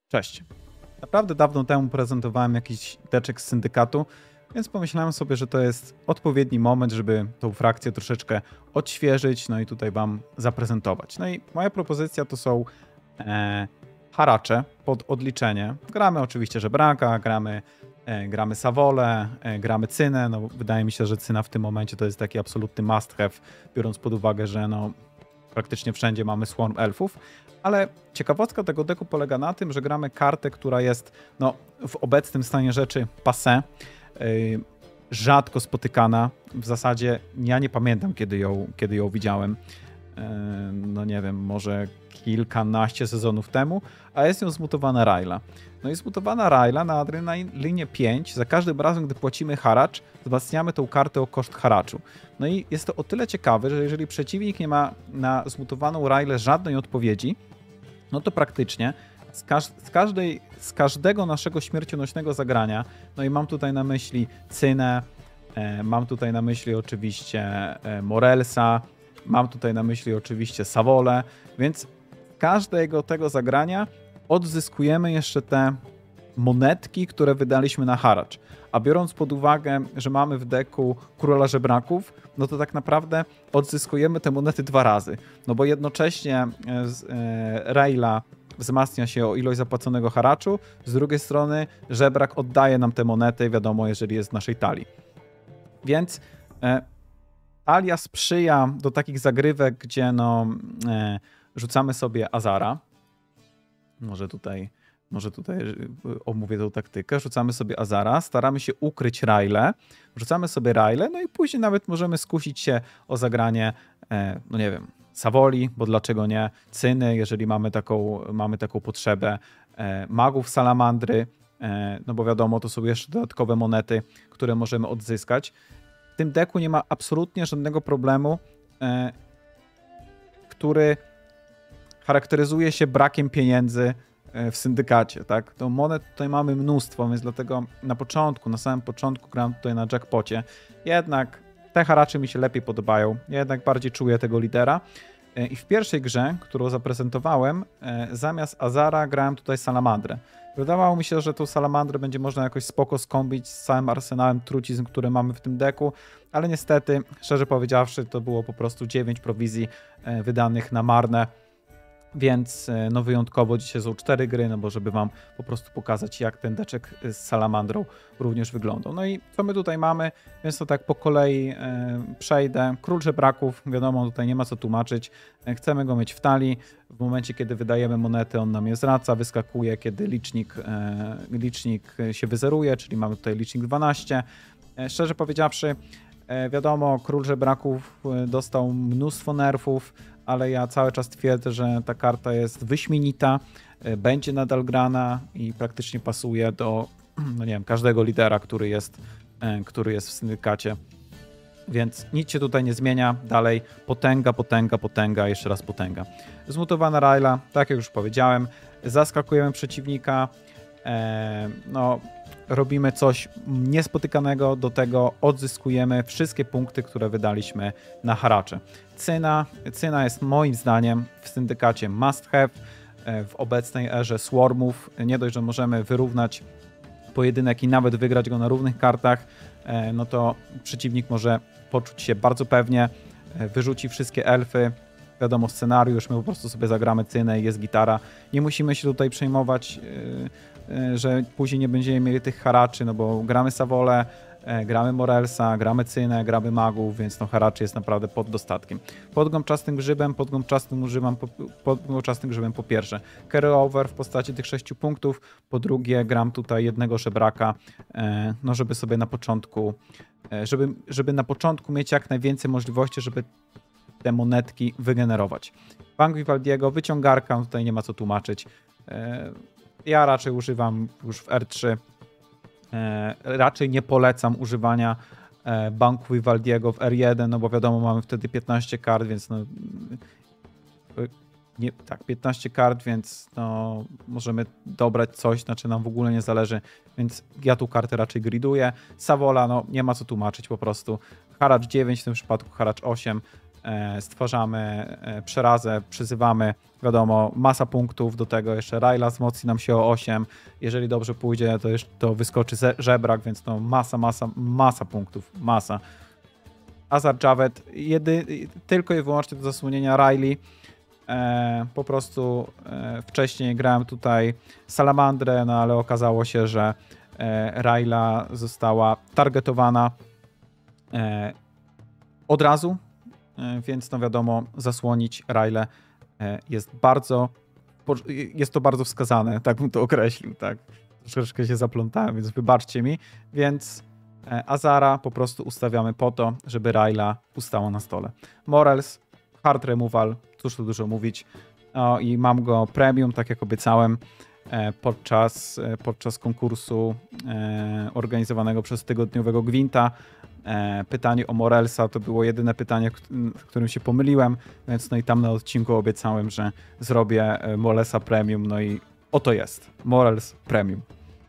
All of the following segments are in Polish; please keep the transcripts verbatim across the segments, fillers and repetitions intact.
Cześć. Naprawdę dawno temu prezentowałem jakiś deczek z syndykatu, więc pomyślałem sobie, że to jest odpowiedni moment, żeby tą frakcję troszeczkę odświeżyć, no i tutaj wam zaprezentować. No i moja propozycja to są e, haracze pod odliczenie. Gramy oczywiście żebraka, gramy, e, gramy sawolę, e, gramy cynę. No, wydaje mi się, że cyna w tym momencie to jest taki absolutny must have, biorąc pod uwagę, że no, praktycznie wszędzie mamy swarm elfów. Ale ciekawostka tego deku polega na tym, że gramy kartę, która jest no, w obecnym stanie rzeczy passé, yy, rzadko spotykana. W zasadzie ja nie pamiętam, kiedy ją, kiedy ją widziałem. Yy, no nie wiem, może kilkanaście sezonów temu, a jest nią zmutowana Rayla. No i zmutowana Rayla na adrenalinie pięć, za każdym razem, gdy płacimy haracz, wzmacniamy tą kartę o koszt haraczu. No i jest to o tyle ciekawe, że jeżeli przeciwnik nie ma na zmutowaną Raylę żadnej odpowiedzi, no to praktycznie z, każ z, każdej, z każdego naszego śmiercionośnego zagrania, no i mam tutaj na myśli Cynę, e, mam tutaj na myśli oczywiście e, Morelsa, mam tutaj na myśli oczywiście Sawolę, więc z każdego tego zagrania odzyskujemy jeszcze te monetki, które wydaliśmy na haracz. A biorąc pod uwagę, że mamy w deku Króla Żebraków, no to tak naprawdę odzyskujemy te monety dwa razy. No bo jednocześnie e, Rayla wzmacnia się o ilość zapłaconego haraczu, z drugiej strony Żebrak oddaje nam te monety, wiadomo, jeżeli jest w naszej talii. Więc e, talia sprzyja do takich zagrywek, gdzie no, e, rzucamy sobie Azara. Może tutaj... Może tutaj omówię tą taktykę. Rzucamy sobie Azara, staramy się ukryć Raylę, rzucamy sobie Raylę, no i później nawet możemy skusić się o zagranie, no nie wiem, Sawoli, bo dlaczego nie, Cyny, jeżeli mamy taką, mamy taką potrzebę, magów Salamandry, no bo wiadomo, to są jeszcze dodatkowe monety, które możemy odzyskać. W tym deku nie ma absolutnie żadnego problemu, który charakteryzuje się brakiem pieniędzy w syndykacie, tak? To monet tutaj mamy mnóstwo, więc dlatego na początku, na samym początku gram tutaj na jackpocie. Jednak te haracze mi się lepiej podobają. Ja jednak bardziej czuję tego lidera. I w pierwszej grze, którą zaprezentowałem, zamiast Azara grałem tutaj Salamandrę. Wydawało mi się, że tą Salamandrę będzie można jakoś spoko skombić z całym arsenałem trucizn, które mamy w tym deku, ale niestety, szczerze powiedziawszy, to było po prostu dziewięć prowizji wydanych na marne. Więc no wyjątkowo dzisiaj są cztery gry, no bo żeby wam po prostu pokazać, jak ten deczek z Salamandrą również wyglądał. No i co my tutaj mamy? Więc to tak po kolei e, przejdę. Król Żebraków, wiadomo, tutaj nie ma co tłumaczyć. E, chcemy go mieć w talii. W momencie, kiedy wydajemy monety, on nam je zwraca, wyskakuje, kiedy licznik, e, licznik się wyzeruje, czyli mamy tutaj licznik dwanaście. E, szczerze powiedziawszy, e, wiadomo, Król Żebraków dostał mnóstwo nerfów, ale ja cały czas twierdzę, że ta karta jest wyśmienita, będzie nadal grana i praktycznie pasuje do, no nie wiem, każdego lidera, który jest, który jest w syndykacie. Więc nic się tutaj nie zmienia. Dalej potęga, potęga, potęga, jeszcze raz potęga. Zmutowana Rayla, tak jak już powiedziałem, zaskakujemy przeciwnika, e, no robimy coś niespotykanego, do tego odzyskujemy wszystkie punkty, które wydaliśmy na haracze. Cyna, Cyna jest moim zdaniem w syndykacie must have. W obecnej erze swarmów nie dość, że możemy wyrównać pojedynek i nawet wygrać go na równych kartach, no to przeciwnik może poczuć się bardzo pewnie, wyrzuci wszystkie elfy. Wiadomo, scenariusz, my po prostu sobie zagramy Cynę i jest gitara. Nie musimy się tutaj przejmować, że później nie będziemy mieli tych haraczy, no bo gramy Sawolę, gramy Morelsa, gramy Cynę, gramy magów, więc no haraczy jest naprawdę pod dostatkiem. Pod gąbczastym grzybem, pod gąbczastym używam, pod gąbczastym grzybem po pierwsze carry over w postaci tych sześciu punktów, po drugie gram tutaj jednego żebraka, no żeby sobie na początku, żeby, żeby na początku mieć jak najwięcej możliwości, żeby te monetki wygenerować. Bank Vivaldiego, wyciągarka, no tutaj nie ma co tłumaczyć. Ja raczej używam już w R trzy. Raczej nie polecam używania banku Vivaldiego w R jeden, no bo wiadomo, mamy wtedy piętnaście kart, więc no... Nie, tak, piętnaście kart, więc no, możemy dobrać coś, znaczy nam w ogóle nie zależy, więc ja tu kartę raczej griduję. Sawola, no nie ma co tłumaczyć po prostu. Haracz dziewięć, w tym przypadku haracz osiem. e, stwarzamy e, przerazę, przyzywamy, wiadomo, masa punktów, do tego jeszcze Rayla wzmocni nam się o osiem, jeżeli dobrze pójdzie, to jeszcze to wyskoczy żebrak, więc to masa, masa, masa punktów, masa. Azar Javed, jedy, tylko i wyłącznie do zasłonienia Riley. E, po prostu e, wcześniej grałem tutaj Salamandrę, no ale okazało się, że e, Rayla została targetowana e, od razu, e, więc no wiadomo, zasłonić Raylę e, jest bardzo, jest to bardzo wskazane, tak bym to określił, tak. Troszeczkę się zaplątałem, więc wybaczcie mi, więc e, Azara po prostu ustawiamy po to, żeby Rayla ustała na stole. Morels, hard removal, cóż tu dużo mówić. No i mam go premium, tak jak obiecałem, e, podczas, e, podczas konkursu e, organizowanego przez tygodniowego Gwinta. E, pytanie o Morelsa to było jedyne pytanie, w którym się pomyliłem, więc no i tam na odcinku obiecałem, że zrobię Morelsa premium, no i oto jest. Morels premium.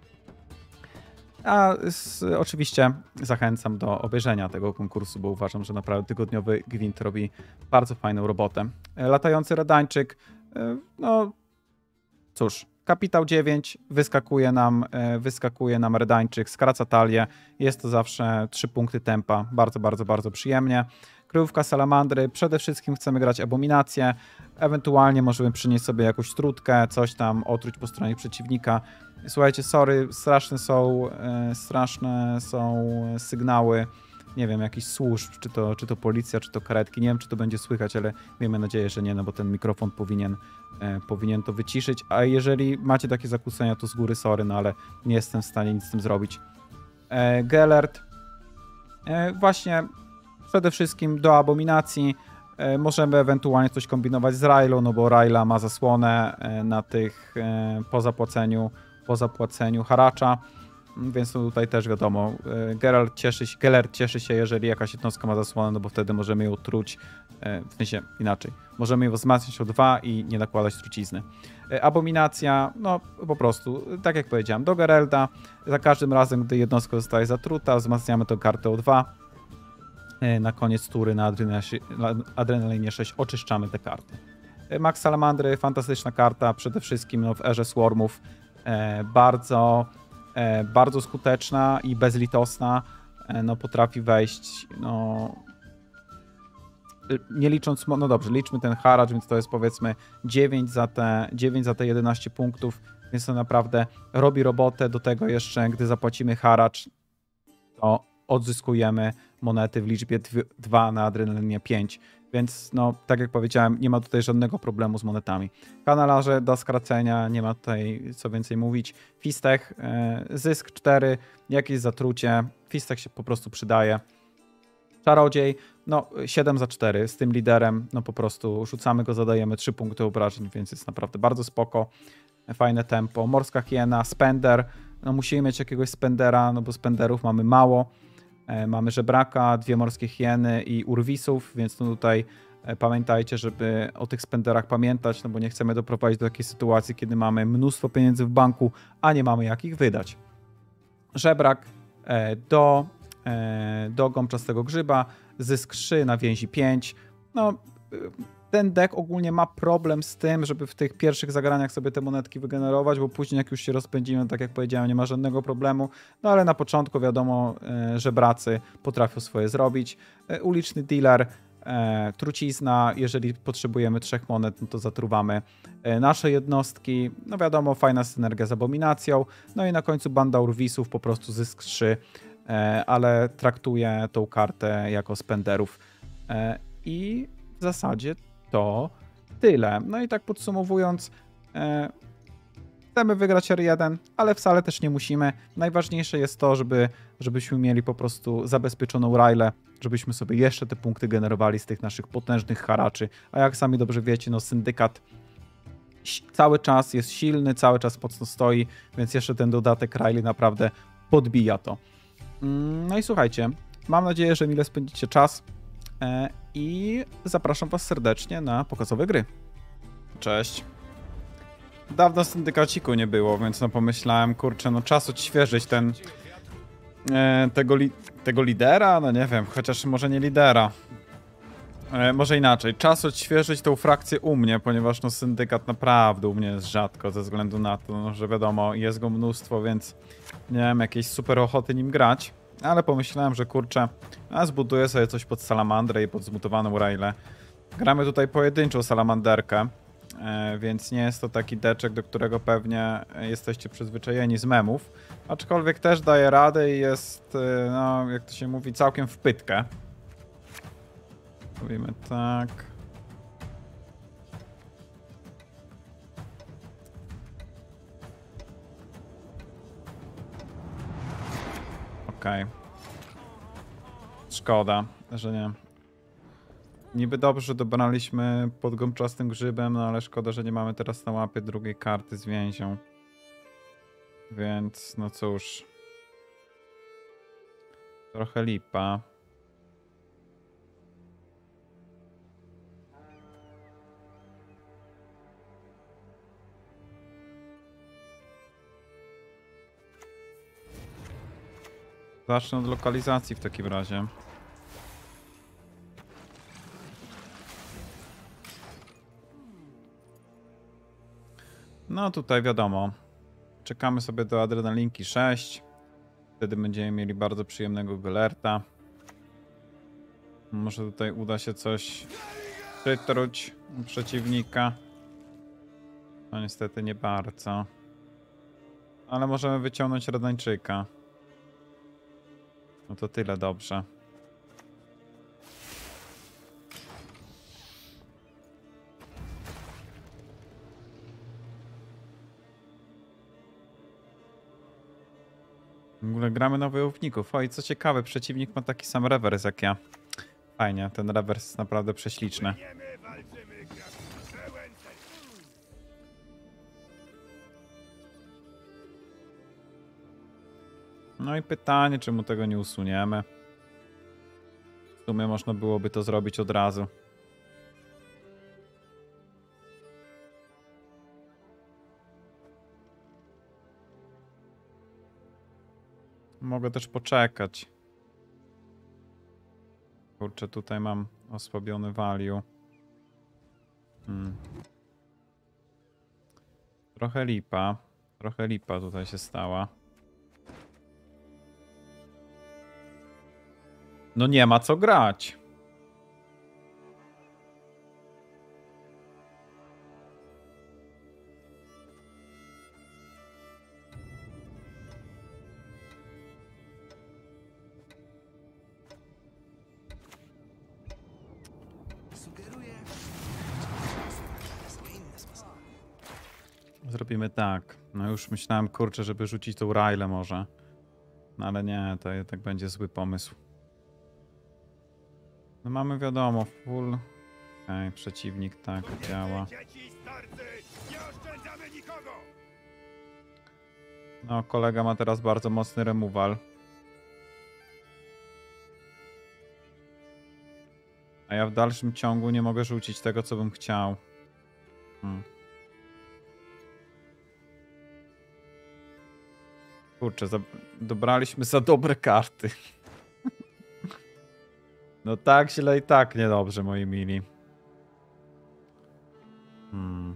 A z, oczywiście zachęcam do obejrzenia tego konkursu, bo uważam, że naprawdę tygodniowy Gwint robi bardzo fajną robotę. Latający Radańczyk, no cóż, kapitał dziewięć, wyskakuje nam, wyskakuje nam Radańczyk, skraca talię, jest to zawsze trzy punkty tempa, bardzo, bardzo, bardzo przyjemnie. Kryjówka Salamandry, przede wszystkim chcemy grać Abominację, ewentualnie możemy przynieść sobie jakąś trutkę, coś tam, otruć po stronie przeciwnika. Słuchajcie, sorry, straszne są, e, straszne są sygnały, nie wiem, jakichś służb, czy to, czy to policja, czy to karetki, nie wiem, czy to będzie słychać, ale miejmy nadzieję, że nie, no bo ten mikrofon powinien, e, powinien to wyciszyć, a jeżeli macie takie zakłócenia, to z góry sorry, no ale nie jestem w stanie nic z tym zrobić. E, Gellert, e, właśnie przede wszystkim do Abominacji, e, możemy ewentualnie coś kombinować z Raylą, no bo Rayla ma zasłonę e, na tych, e, po zapłaceniu po zapłaceniu haracza, więc tutaj też wiadomo, Geralt cieszy się, Gellert cieszy się, jeżeli jakaś jednostka ma zasłonę, no bo wtedy możemy ją truć, w sensie inaczej, możemy ją wzmacniać o dwa i nie nakładać trucizny. Abominacja, no po prostu, tak jak powiedziałem, do Geralta, za każdym razem, gdy jednostka zostaje zatruta, wzmacniamy tę kartę o dwa, na koniec tury na Adrenalinie sześć oczyszczamy te karty. Max Salamandry, fantastyczna karta, przede wszystkim no, w erze Swarmów, E, bardzo, e, bardzo skuteczna i bezlitosna, e, no potrafi wejść, no nie licząc, no dobrze, liczmy ten haracz, więc to jest powiedzmy dziewięć za te, dziewięć za te jedenaście punktów, więc to naprawdę robi robotę. Do tego jeszcze, gdy zapłacimy haracz, to odzyskujemy monety w liczbie dwa na Adrenalinie pięć. Więc no, tak jak powiedziałem, nie ma tutaj żadnego problemu z monetami. Kanalarze do skracenia, nie ma tutaj co więcej mówić. Fistech, yy, zysk cztery, jakieś zatrucie, Fistech się po prostu przydaje. Czarodziej, no siedem za cztery, z tym liderem, no po prostu rzucamy go, zadajemy trzy punkty obrażeń, więc jest naprawdę bardzo spoko. Fajne tempo. Morska hiena, spender, no musimy mieć jakiegoś spendera, no bo spenderów mamy mało. Mamy żebraka, dwie morskie hieny i urwisów, więc no tutaj pamiętajcie, żeby o tych spenderach pamiętać, no bo nie chcemy doprowadzić do takiej sytuacji, kiedy mamy mnóstwo pieniędzy w banku, a nie mamy jak ich wydać. Żebrak do, do gąbczastego grzyba, zysk trzy na więzi pięć. No, ten deck ogólnie ma problem z tym, żeby w tych pierwszych zagraniach sobie te monetki wygenerować, bo później jak już się rozpędzimy, tak jak powiedziałem, nie ma żadnego problemu, no ale na początku wiadomo, żebracy potrafią swoje zrobić. Uliczny dealer, trucizna, jeżeli potrzebujemy trzech monet, no to zatruwamy nasze jednostki, no wiadomo, fajna synergia z Abominacją, no i na końcu banda urwisów, po prostu zysk trzy, ale traktuję tą kartę jako spenderów i w zasadzie to tyle. No i tak podsumowując, e, chcemy wygrać R jeden, ale wcale też nie musimy. Najważniejsze jest to, żeby, żebyśmy mieli po prostu zabezpieczoną Raylę, żebyśmy sobie jeszcze te punkty generowali z tych naszych potężnych haraczy. A jak sami dobrze wiecie, no syndykat cały czas jest silny, cały czas mocno stoi, więc jeszcze ten dodatek Rayley naprawdę podbija to. No i słuchajcie, mam nadzieję, że mile spędzicie czas. I zapraszam was serdecznie na pokazowe gry. Cześć. Dawno syndykaciku nie było, więc no pomyślałem, kurczę, no czas odświeżyć ten e, tego, li, tego lidera, no nie wiem, chociaż może nie lidera. E, może inaczej. Czas odświeżyć tą frakcję u mnie, ponieważ no syndykat naprawdę u mnie jest rzadko, ze względu na to, no, że wiadomo, jest go mnóstwo, więc nie mam jakiejś super ochoty nim grać. Ale pomyślałem, że kurczę, a zbuduję sobie coś pod salamandrę i pod zmutowaną Railę. Gramy tutaj pojedynczą salamanderkę, e, więc nie jest to taki deczek, do którego pewnie jesteście przyzwyczajeni z memów. Aczkolwiek też daje radę i jest, e, no jak to się mówi, całkiem w pytkę. Mówimy tak. Okej. Okay. Szkoda, że nie. Niby dobrze, że dobraliśmy pod gąbczastym grzybem, no ale szkoda, że nie mamy teraz na łapie drugiej karty z więzią. Więc no cóż. Trochę lipa. Zacznę od lokalizacji w takim razie. No tutaj wiadomo. Czekamy sobie do adrenalinki sześć. Wtedy będziemy mieli bardzo przyjemnego Gelerta. Może tutaj uda się coś przytruć przeciwnika. No niestety nie bardzo. Ale możemy wyciągnąć Radańczyka. No to tyle dobrze. W ogóle gramy na wojowników. O i co ciekawe, przeciwnik ma taki sam rewers jak ja. Fajnie, ten rewers jest naprawdę prześliczny. No i pytanie, czemu tego nie usuniemy. W sumie można byłoby to zrobić od razu. Mogę też poczekać. Kurczę, tutaj mam osłabiony value. Hmm. Trochę lipa. Trochę lipa tutaj się stała. No nie ma co grać. Zrobimy tak. No już myślałem, kurczę, żeby rzucić tą Railę może. No ale nie, to jednak będzie zły pomysł. No mamy wiadomo, full... Okej, okay, przeciwnik tak działa. No, kolega ma teraz bardzo mocny removal. A ja w dalszym ciągu nie mogę rzucić tego, co bym chciał. Hmm. Kurczę, za... dobraliśmy za dobre karty. No tak źle i tak niedobrze, moi mili. Hmm.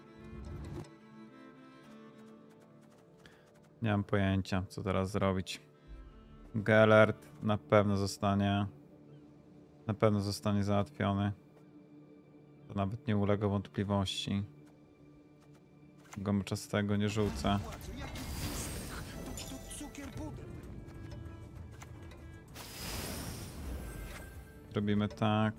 Nie mam pojęcia, co teraz zrobić. Gelert na pewno zostanie... Na pewno zostanie załatwiony. To nawet nie ulega wątpliwości. Gąbczastego nie rzucę. Robimy tak.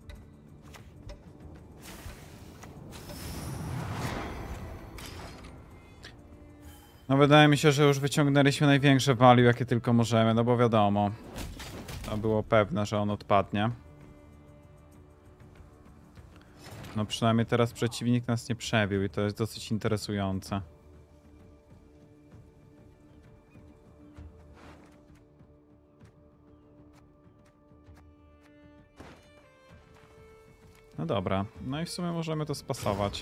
No wydaje mi się, że już wyciągnęliśmy największe value, jakie tylko możemy, no bo wiadomo. To było pewne, że on odpadnie. No przynajmniej teraz przeciwnik nas nie przebił i to jest dosyć interesujące. No dobra, no i w sumie możemy to spasować.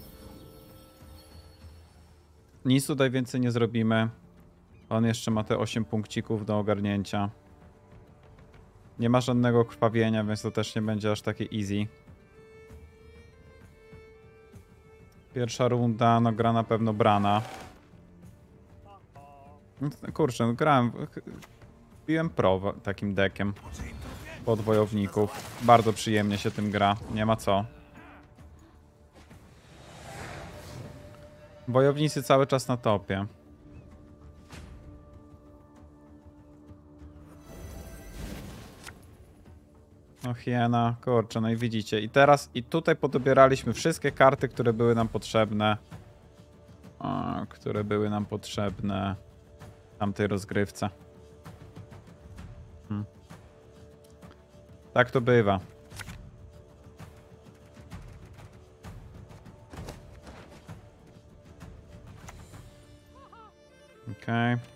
Nic tutaj więcej nie zrobimy. On jeszcze ma te osiem punkcików do ogarnięcia. Nie ma żadnego krwawienia, więc to też nie będzie aż takie easy. Pierwsza runda, no gra na pewno Brana. No, kurczę, no, grałem, biłem pro takim deckiem pod wojowników. Bardzo przyjemnie się tym gra, nie ma co. Wojownicy cały czas na topie. No hiena, kurczę, no i widzicie. I teraz, i tutaj podobieraliśmy wszystkie karty, które były nam potrzebne. O, które były nam potrzebne w tamtej rozgrywce. Hmm. Tak to bywa. Okej. Okay.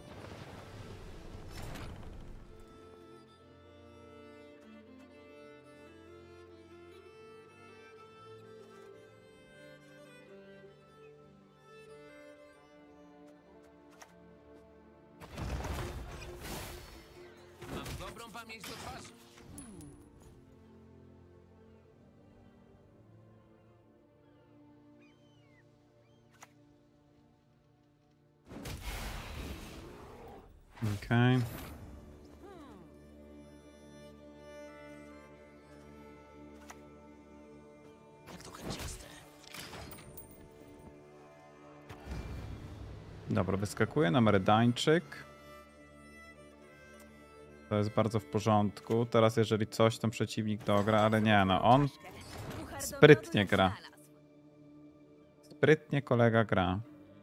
Mam dobrą pamięć do twarzy. Okej. Okay. Jak to kręciaste. Dobra, wyskakuje nam Redańczyk. To jest bardzo w porządku. Teraz jeżeli coś, tam przeciwnik dogra, ale nie no, on sprytnie gra. Sprytnie kolega gra.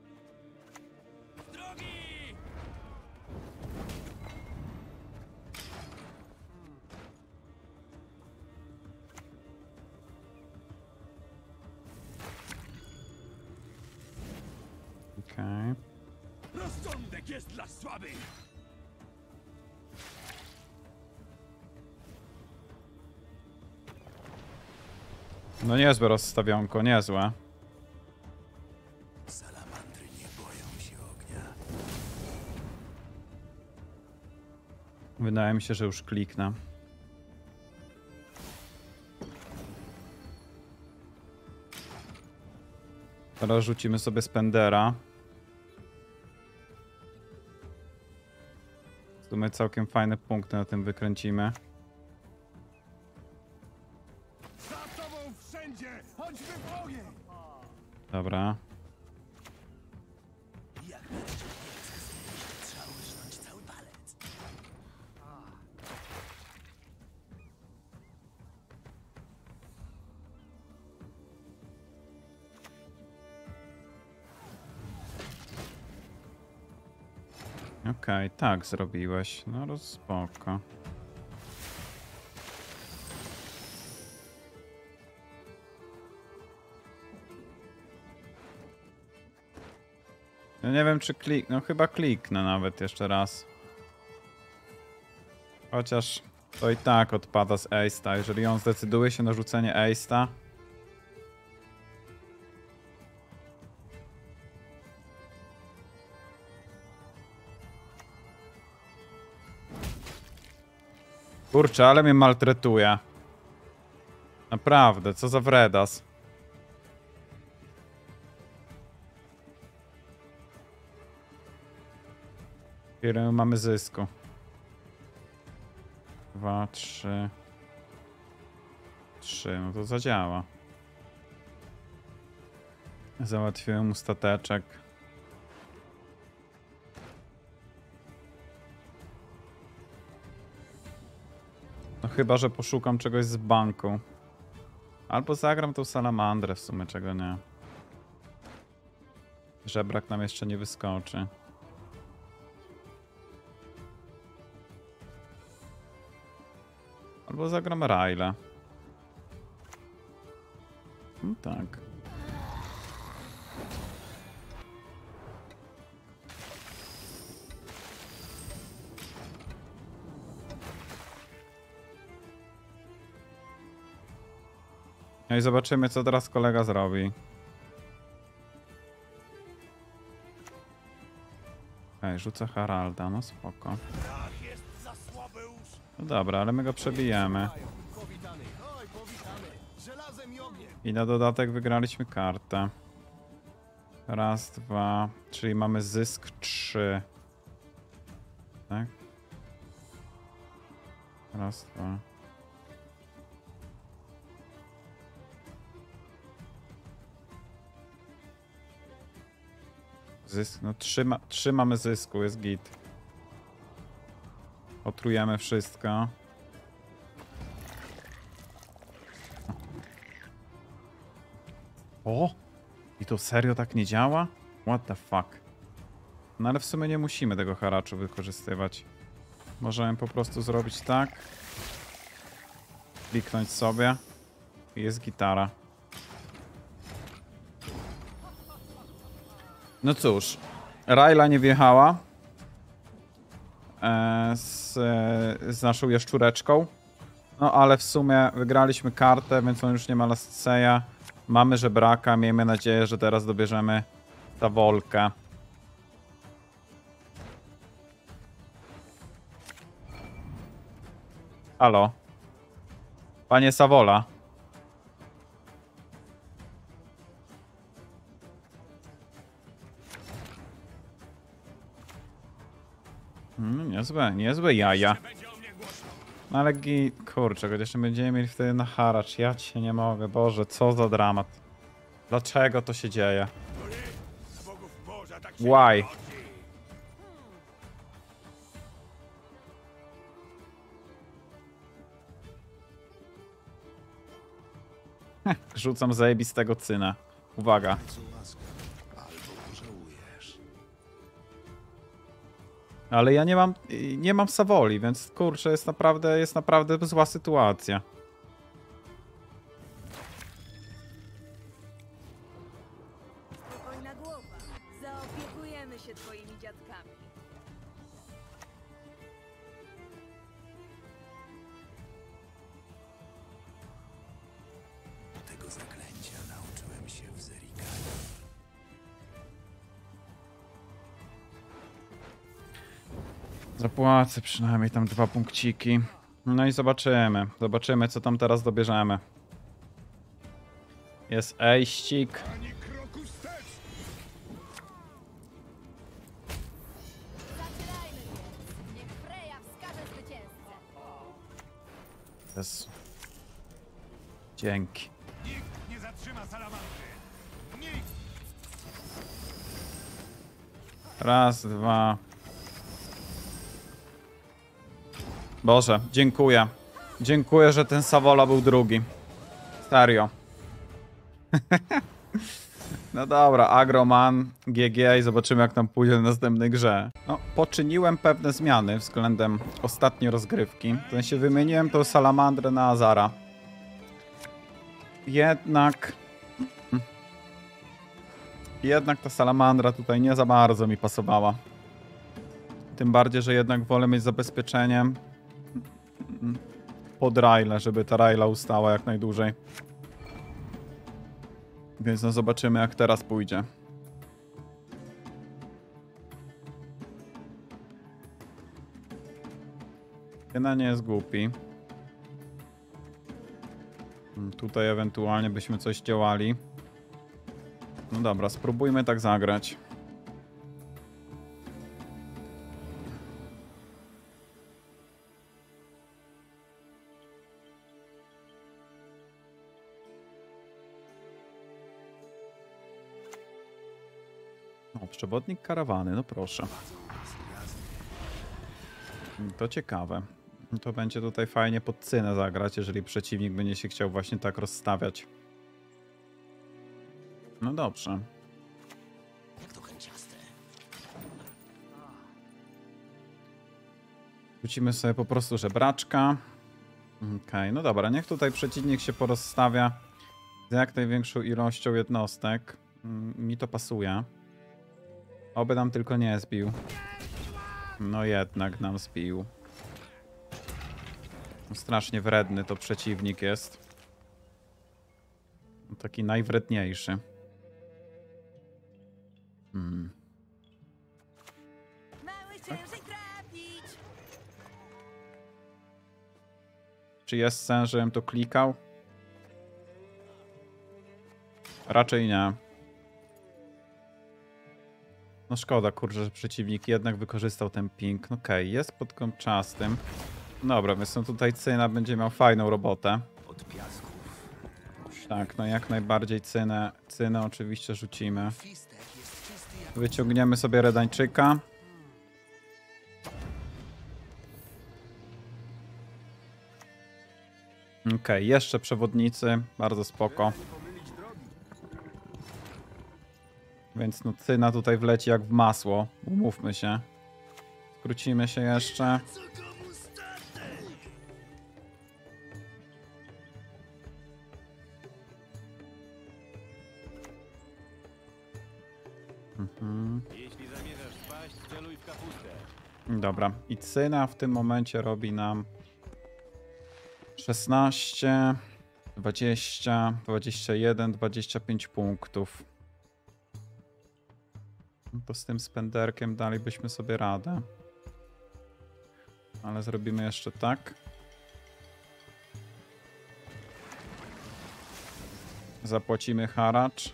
Okej. Okay. Rozsądek jest dla słabych. No niezłe rozstawionko, niezłe. Salamandry nie boją się ognia. Wydaje mi się, że już kliknę. Teraz rzucimy sobie Spendera. W sumie całkiem fajne punkty na tym wykręcimy. Za tobą wszędzie, choćby w ogień! Dobra. Jak na razie trzeba łyżnąć cały palec. Okej, okay, tak zrobiłeś. No roz spoko. Ja nie wiem czy klik... No chyba kliknę nawet jeszcze raz. Chociaż to i tak odpada z Ace'a. Jeżeli on zdecyduje się na rzucenie Ace'a. Kurczę, ale mnie maltretuje. Naprawdę, co za wredas. Ile mamy zysku? Dwa, trzy. Trzy, no to zadziała. Załatwiłem mu stateczek. No chyba, że poszukam czegoś z banku. Albo zagram tą salamandrę w sumie, czego nie. Żebrak nam jeszcze nie wyskoczy. Albo zagram Raila. No tak. No i zobaczymy, co teraz kolega zrobi. Okej, rzucę Haralda, no spoko. Strach jest za słabe uszy. No dobra, ale my go przebijemy. Powitany. Oj, powitany. Żelazem i ogniem. I na dodatek wygraliśmy kartę. Raz, dwa, czyli mamy zysk trzy. Tak? Raz, dwa. Zysk, no trzy, ma, trzy mamy zysku, jest git. Otrujemy wszystko. O! I to serio tak nie działa? What the fuck? No ale w sumie nie musimy tego haraczu wykorzystywać. Możemy po prostu zrobić tak. Kliknąć sobie. I jest gitara. No cóż. Rayla nie wjechała. E, z, z naszą jaszczureczką. No ale w sumie wygraliśmy kartę, więc on już nie ma Lastseya. Mamy żebraka, miejmy nadzieję, że teraz dobierzemy Sawolkę. Halo? Panie Sawola? Hmm, niezłe, niezłe jaja. No ale gi... kurczę, chociaż nie będziemy mieli wtedy na haracz. Ja cię nie mogę, Boże, co za dramat. Dlaczego to się dzieje? Why? Rzucam zajebistego cyna. Uwaga. Ale ja nie mam, nie mam Sawoli, więc kurczę, jest naprawdę, jest naprawdę zła sytuacja. Spokojna głowa. Zaopiekujemy się twoimi dziadkami. Tego zaklęcia nauczyłem się w Zerikanie. Zapłacę przynajmniej tam dwa punkciki. No i zobaczymy. Zobaczymy, co tam teraz dobierzemy. Jest ejścik. Zaczynajmy więc. Niech Freja wskaże zwycięzcę. Jezu. Dzięki. Nikt nie zatrzyma salamandry. Nikt! Raz, dwa. Boże, dziękuję. Dziękuję, że ten Sawola był drugi. Serio. No dobra, Agroman, G G i zobaczymy, jak nam pójdzie w następnej grze. No, poczyniłem pewne zmiany względem ostatniej rozgrywki. W sensie wymieniłem tą salamandrę na Azara. Jednak... Jednak ta salamandra tutaj nie za bardzo mi pasowała. Tym bardziej, że jednak wolę mieć zabezpieczenie pod Rayla, żeby ta Rayla ustała jak najdłużej. Więc no zobaczymy, jak teraz pójdzie. Kena nie jest głupi. Tutaj ewentualnie byśmy coś działali. No dobra, spróbujmy tak zagrać. O, przewodnik karawany, no proszę. To ciekawe. To będzie tutaj fajnie pod cynę zagrać, jeżeli przeciwnik będzie się chciał właśnie tak rozstawiać. No dobrze. Jak to kanciaste. Rzucimy sobie po prostu żebraczka. Okej, okay, no dobra, niech tutaj przeciwnik się porozstawia z jak największą ilością jednostek. Mi to pasuje. Oby nam tylko nie zbił. No jednak nam zbił. Strasznie wredny to przeciwnik jest. Taki najwredniejszy. Hmm. Mały ciężej trafić. Czy jest sens, żebym to klikał? Raczej nie. No szkoda, kurczę, że przeciwnik jednak wykorzystał ten ping. No okej, okay, jest pod kątczastym. Dobra, więc no tutaj Cyna będzie miał fajną robotę. Od piasków. Tak, no jak najbardziej Cynę, Cynę oczywiście rzucimy. Fistek jest czysty jak... Wyciągniemy sobie Redańczyka. Okej, okay, jeszcze przewodnicy, bardzo spoko. Więc no Cyna tutaj wleci jak w masło, umówmy się. Skrócimy się jeszcze. Mhm. Jeśli zamierzasz spaść, celuj w kapustę. Dobra, i Cyna w tym momencie robi nam szesnaście, dwadzieścia, dwadzieścia jeden, dwadzieścia pięć punktów. To z tym spenderkiem dalibyśmy sobie radę. Ale zrobimy jeszcze tak. Zapłacimy haracz.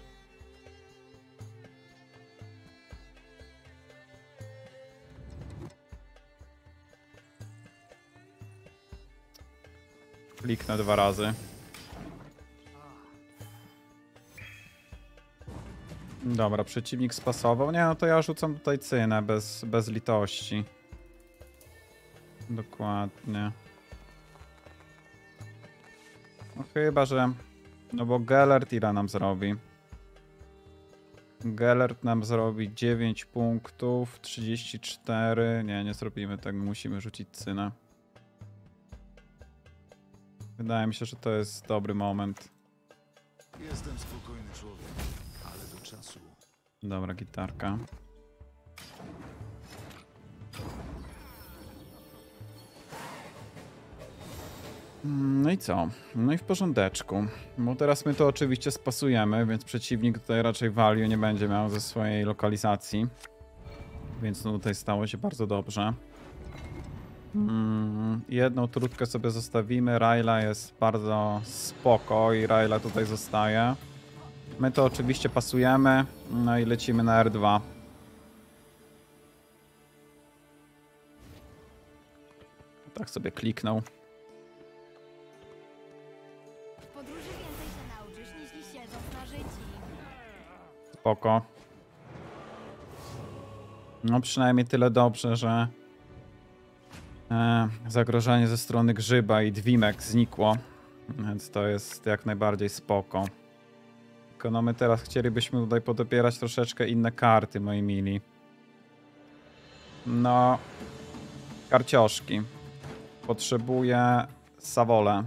Kliknę dwa razy. Dobra, przeciwnik spasował. Nie, no to ja rzucam tutaj Cynę bez, bez litości. Dokładnie. No chyba, że... No bo Gellert ile nam zrobi? Gellert nam zrobi dziewięć punktów, trzydzieści cztery. Nie, nie zrobimy tego, musimy rzucić Cynę. Wydaje mi się, że to jest dobry moment. Jestem spokojny człowiek, ale do czasu. Dobra, gitarka. No i co? No i w porządeczku. Bo teraz my to oczywiście spasujemy, więc przeciwnik tutaj raczej value nie będzie miał ze swojej lokalizacji. Więc no tutaj stało się bardzo dobrze. Mm, jedną trutkę sobie zostawimy. Rayla jest bardzo spoko i Rayla tutaj zostaje. My to oczywiście pasujemy. No i lecimy na R dwa. Tak sobie kliknął. W podróży więcej się nauczysz, niż siedząc na życiu. Spoko. No przynajmniej tyle dobrze, że e, zagrożenie ze strony grzyba i dwimek znikło. Więc to jest jak najbardziej spoko. Tylko no my teraz chcielibyśmy tutaj podopierać troszeczkę inne karty, moi mili. No, karcioszki. Potrzebuję Sawolę.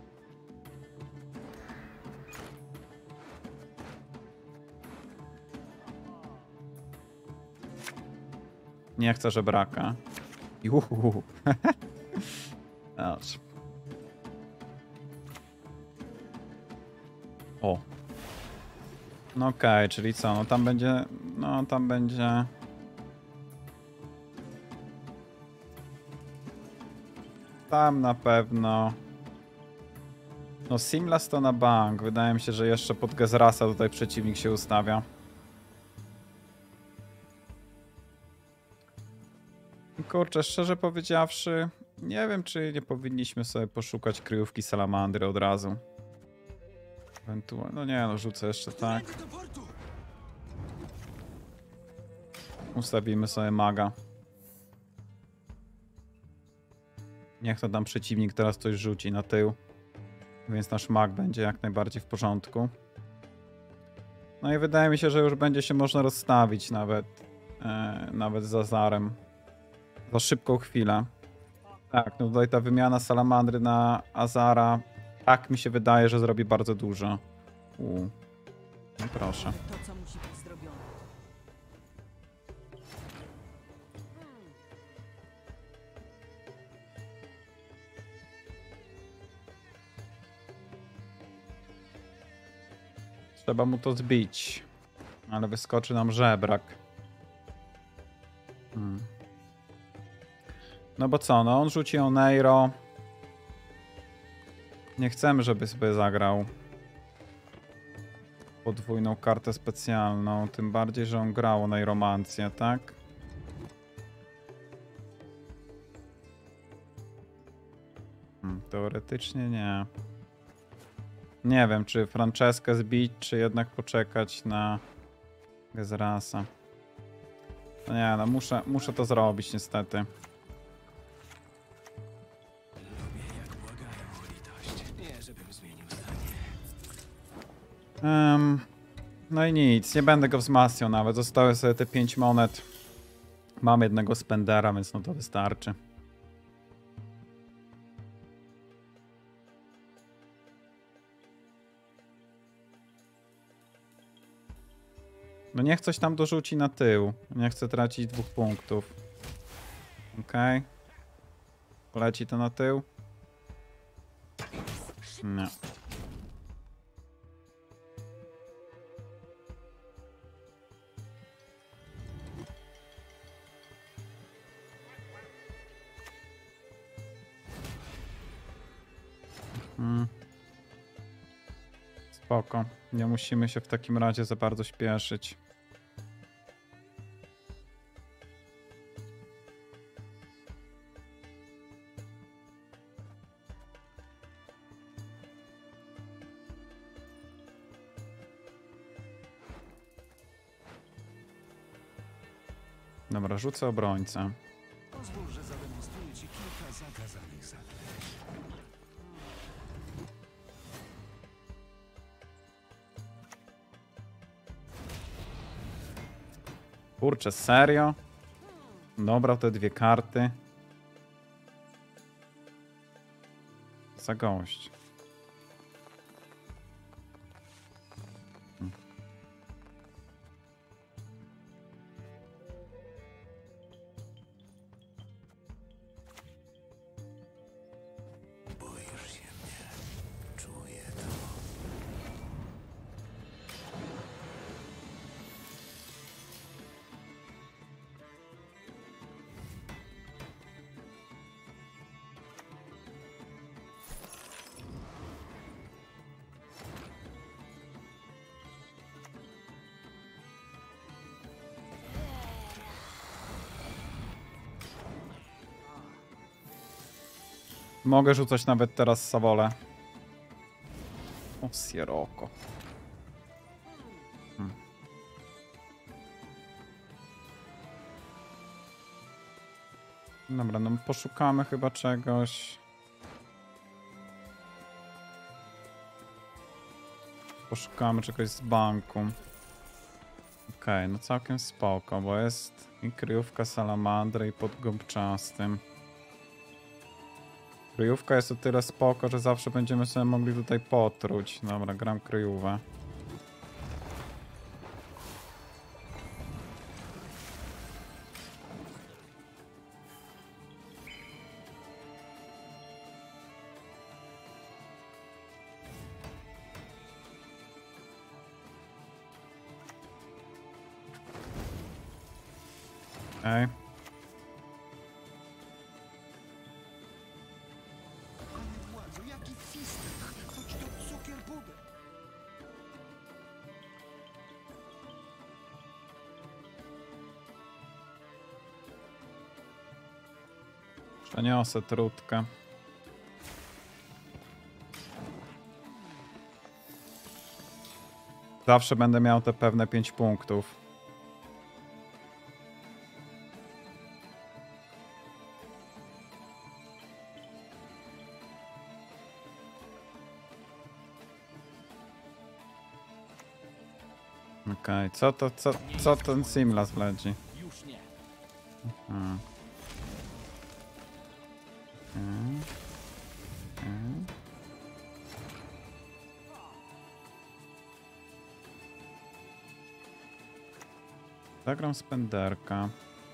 Nie chcę żebraka. Juhu. Dobrze. O. No okej, okay, czyli co? No tam będzie... No tam będzie... Tam na pewno... No Simlas to na bank. Wydaje mi się, że jeszcze pod Gezrasa tutaj przeciwnik się ustawia. Kurczę, szczerze powiedziawszy, nie wiem, czy nie powinniśmy sobie poszukać kryjówki salamandry od razu. Ewentualnie, no nie, no rzucę jeszcze tak. Ustawimy sobie maga. Niech to tam przeciwnik teraz coś rzuci na tył. Więc nasz mag będzie jak najbardziej w porządku. No i wydaje mi się, że już będzie się można rozstawić nawet, e, nawet z Azarem. Za szybką chwilę. Tak, no tutaj ta wymiana salamandry na Azara, tak mi się wydaje, że zrobi bardzo dużo. U. No proszę. To, co musi być zrobione. Trzeba mu to zbić. Ale wyskoczy nam żebrak. Hmm. No bo co, no on rzuci Oneiro. Nie chcemy, żeby sobie zagrał podwójną kartę specjalną, tym bardziej, że on grał najromancję, tak? Hmm, teoretycznie nie. Nie wiem, czy Franceskę zbić, czy jednak poczekać na Gezrasa. No nie, no muszę, muszę to zrobić niestety. Lubię, jak błagają o litość. Nie, żebym zmienił zdanie. Um, no i nic, nie będę go wzmacniał nawet. Zostały sobie te pięć monet. Mam jednego spendera, więc no to wystarczy. No niech coś tam dorzuci na tył. Nie chcę tracić dwóch punktów. Okej. Okay. Poleci to na tył? Nie. Hmm. Spoko. Nie musimy się w takim razie za bardzo śpieszyć. Dobra, rzucę obrońcę. Pozwól, że zademonstruję ci kilka zakazanych zaklęć. Kurczę, serio? Dobrał te dwie karty. Za gość. Boisz się mnie. Czuję to. Mogę rzucać nawet teraz Sawolę. O, Sieroko. Hmm. Dobra, no poszukamy chyba czegoś. Poszukamy czegoś z banku. Okej, okay, no całkiem spoko, bo jest i kryjówka salamandry i pod gąbczastym. Kryjówka jest o tyle spoko, że zawsze będziemy sobie mogli tutaj potruć. Dobra, gram kryjówę. Okej. Okay. Jaki fistek! Choć to cukier puder! Przeniosę trutkę. Zawsze będę miał te pewne pięć punktów. Okej, okay. co to, co, co ten Simlas wleci? Już nie. Aha. Okay. Okay. Zagram spenderka.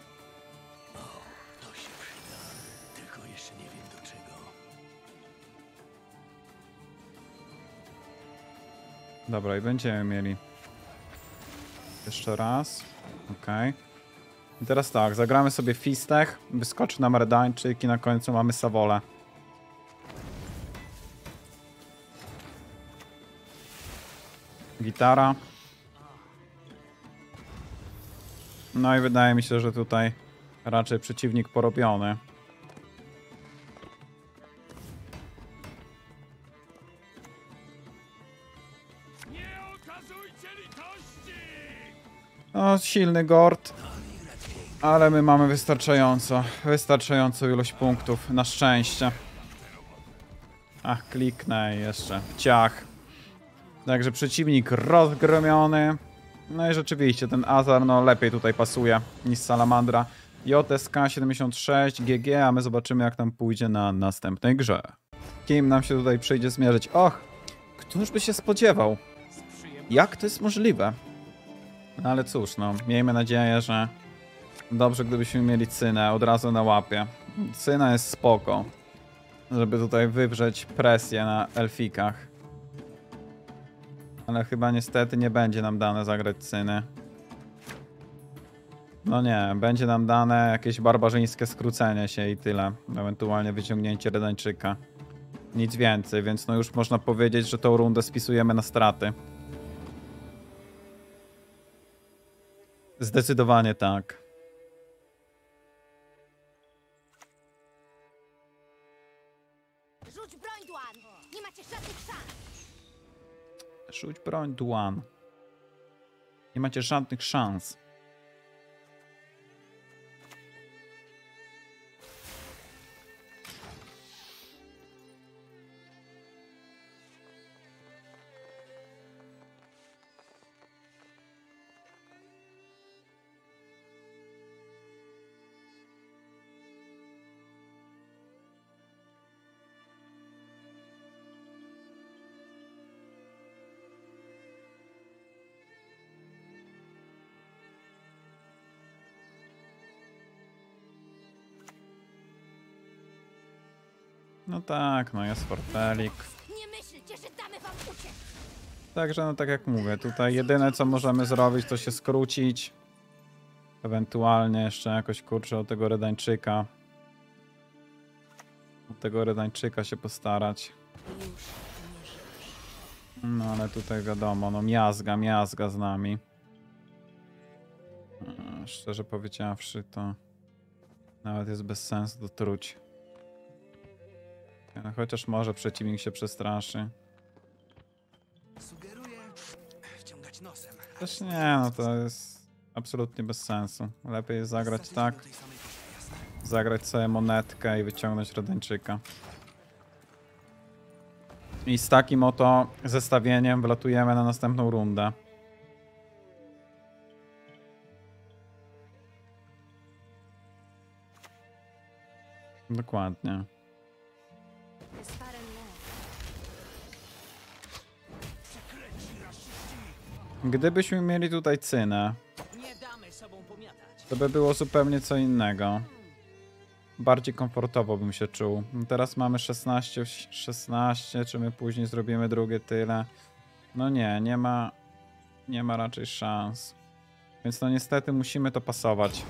To się przyda. Tylko jeszcze nie wiem do czego. Dobra, i będziemy mieli. Jeszcze raz. Okej. Okay. I teraz tak, zagramy sobie Fistech, wyskoczy nam Redańczyk i na końcu mamy Sawolę. Gitara. No i wydaje mi się, że tutaj raczej przeciwnik porobiony. Nie okazujcie litości! No, silny Gord. Ale my mamy wystarczająco. Wystarczającą ilość punktów. Na szczęście. Ach, kliknę i jeszcze. Ciach. Także przeciwnik rozgromiony. No i rzeczywiście ten Azar no lepiej tutaj pasuje niż Salamandra. J S K siedemdziesiąt sześć G G, a my zobaczymy jak nam pójdzie na następnej grze. Kim nam się tutaj przyjdzie zmierzyć? Och, któż by się spodziewał? Jak to jest możliwe? No ale cóż, no miejmy nadzieję, że dobrze gdybyśmy mieli Cynę od razu na łapie. Cyna jest spoko, żeby tutaj wywrzeć presję na elfikach. Ale chyba niestety nie będzie nam dane zagrać Cyny. No nie, będzie nam dane jakieś barbarzyńskie skrócenie się i tyle. Ewentualnie wyciągnięcie Redańczyka. Nic więcej, więc no już można powiedzieć, że tą rundę spisujemy na straty. Zdecydowanie tak. Rzuć broń, Dłan! Nie macie żadnych szans! Rzuć broń, Dłan. Nie macie żadnych szans. No tak, no jest fortelik. Nie myślcie, że damy wam uciec! Także no tak jak mówię, tutaj jedyne co możemy zrobić to się skrócić. Ewentualnie jeszcze jakoś kurczę o tego Redańczyka. O tego Redańczyka się postarać. No ale tutaj wiadomo, no miazga, miazga z nami. Eee, Szczerze powiedziawszy to nawet jest bez sensu to truć. Chociaż może przeciwnik się przestraszy. Sugeruję wciągać nosem. Też nie, no to jest absolutnie bez sensu. Lepiej jest zagrać tak, Tej samej porze, jasne? zagrać sobie monetkę i wyciągnąć Redańczyka. I z takim oto zestawieniem wlatujemy na następną rundę. Dokładnie. Gdybyśmy mieli tutaj Cynę, Nie damy sobą pomiatać. to by było zupełnie co innego. Bardziej komfortowo bym się czuł. Teraz mamy szesnaście, szesnaście, czy my później zrobimy drugie tyle? No nie, nie ma, nie ma raczej szans. Więc no niestety musimy to pasować.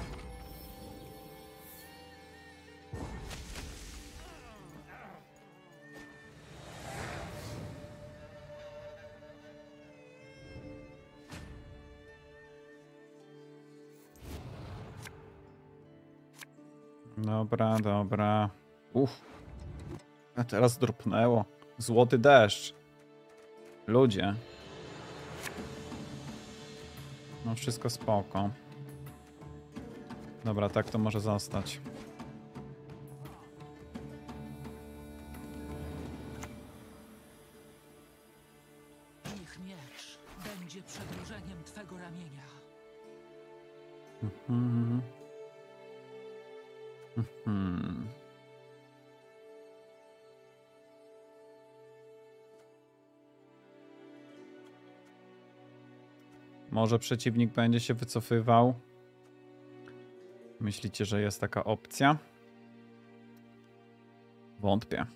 Dobra, dobra. Uff. A teraz dropnęło. Złoty deszcz. Ludzie. No wszystko spoko. Dobra, tak to może zostać. Niech miecz będzie przedłużeniem twego ramienia. Mhm. Mhm. Może przeciwnik będzie się wycofywał. Myślicie, że jest taka opcja? Wątpię.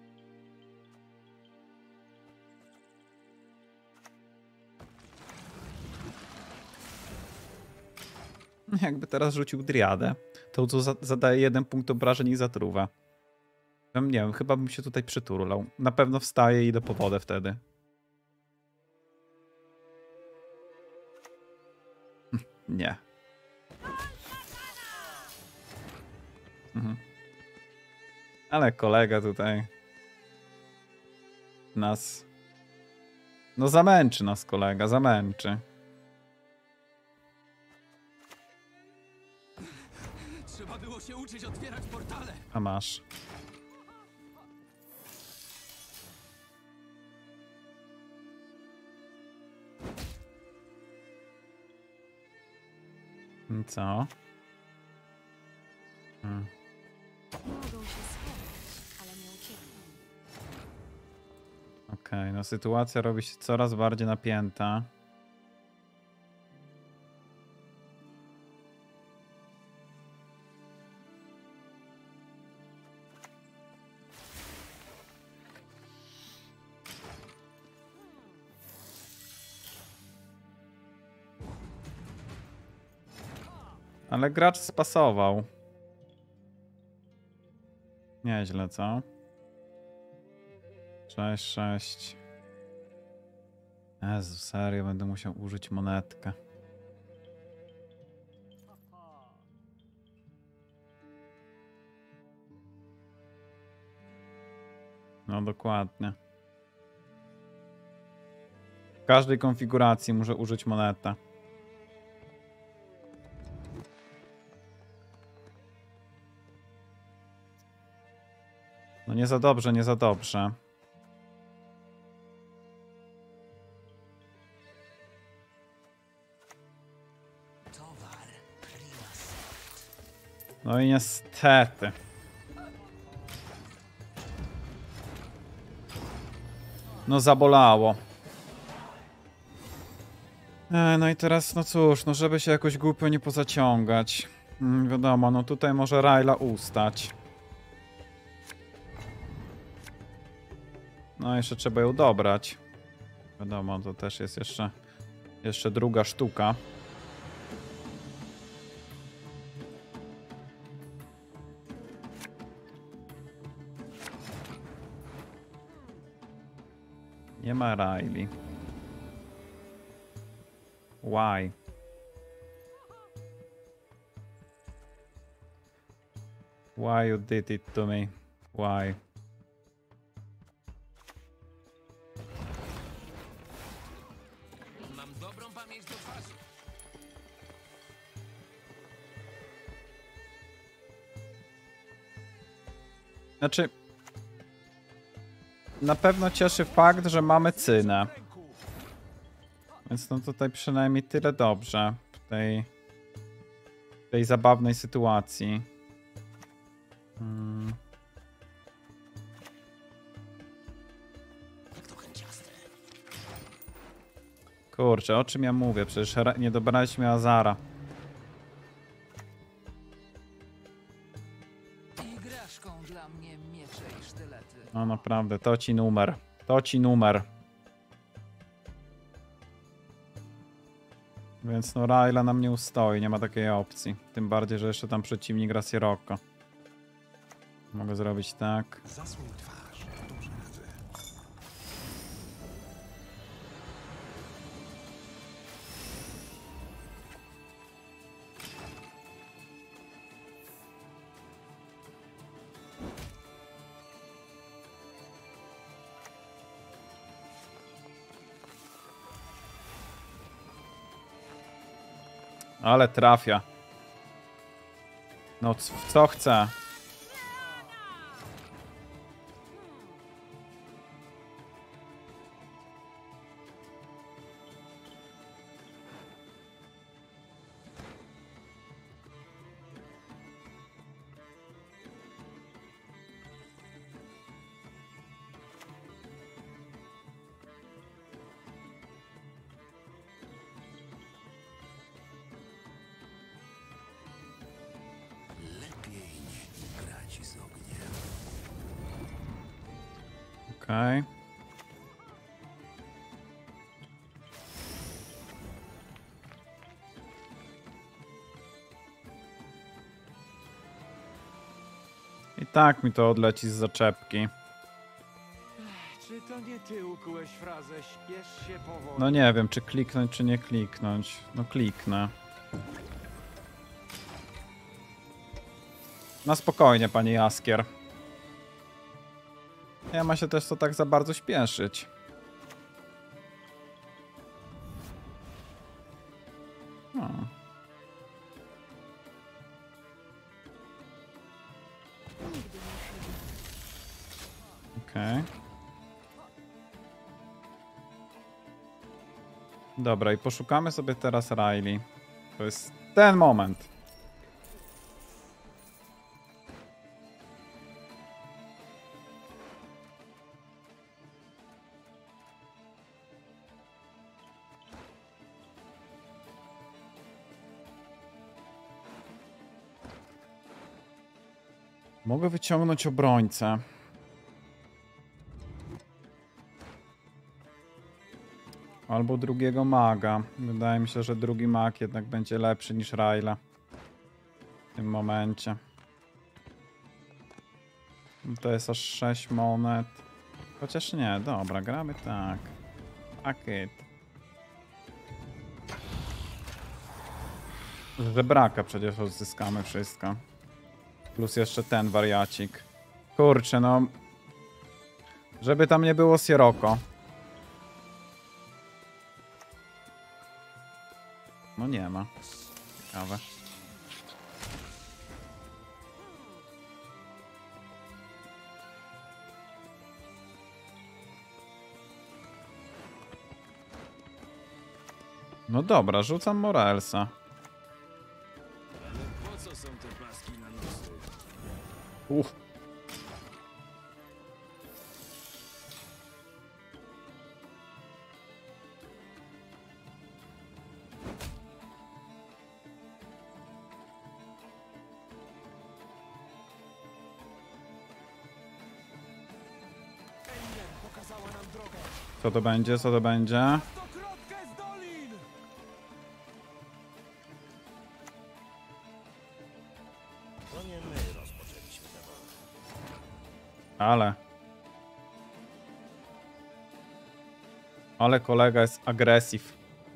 Jakby teraz rzucił Driadę, to co za zadaje jeden punkt obrażeń i zatruwa. Nie wiem, chyba bym się tutaj przyturlał. Na pewno wstaje i idę po wodę wtedy. Nie. Mhm. Ale kolega tutaj nas... No zamęczy nas kolega, zamęczy. Trzeba było się uczyć otwierać portale. A masz. I co? Hmm. Mogą się schować, ale nie uciekną. Okej, no sytuacja robi się coraz bardziej napięta. Ale gracz spasował. Nieźle, co? sześć, sześć. Jezu, serio, będę musiał użyć monetkę. No dokładnie. W każdej konfiguracji muszę użyć monetę. No nie za dobrze, nie za dobrze. No i niestety. No zabolało. E, no i teraz, no cóż, no żeby się jakoś głupio nie pozaciągać. Mm, wiadomo, no tutaj może Rayla ustać. No jeszcze trzeba ją dobrać. Wiadomo, to też jest jeszcze, jeszcze druga sztuka. Nie ma Riley. Why? Why you did it to me? Why? Mam dobrą pamięć do twarzy. Znaczy... Na pewno cieszy fakt, że mamy cynę. Więc no tutaj przynajmniej tyle dobrze w tej, w tej zabawnej sytuacji. Hmm. Kurczę, o czym ja mówię? Przecież nie dobraliśmy Azara. Igraszką dla mnie miecze i sztylety. No naprawdę, to ci numer. To ci numer. Więc no Rayla nam nie ustoi, nie ma takiej opcji. Tym bardziej, że jeszcze tam przeciwnik gra Sirocco. Mogę zrobić tak. Zasłoń twarz, duże razy. Ale trafia. No c- co chce? Okej. I tak mi to odleci z zaczepki. Czy to nie ty ukułeś frazę "śpiesz się powoli"? No nie wiem, czy kliknąć, czy nie kliknąć. No kliknę. Na spokojnie, panie Jaskier. Nie ma się też co tak za bardzo śpieszyć. No. Okej. Okay. Dobra, i poszukamy sobie teraz Riley. To jest ten moment. Mogę wyciągnąć obrońcę. Albo drugiego maga. Wydaje mi się, że drugi mag jednak będzie lepszy niż Rayla. W tym momencie. To jest aż sześć monet. Chociaż nie, dobra, gramy tak. Fuck it. Z żebraka przecież odzyskamy wszystko. Plus jeszcze ten wariacik. Kurczę, no. Żeby tam nie było Sieroko. No nie ma. Ciekawe. No dobra, rzucam Morelsa. Ale po co są te paski na nosy? Uff. Pokazała nam drogę. Co to będzie? Co to będzie? Stokrotkę z dolin! To nie my rozpoczęliśmy tę walkę. Ale. Ale kolega jest agresyw.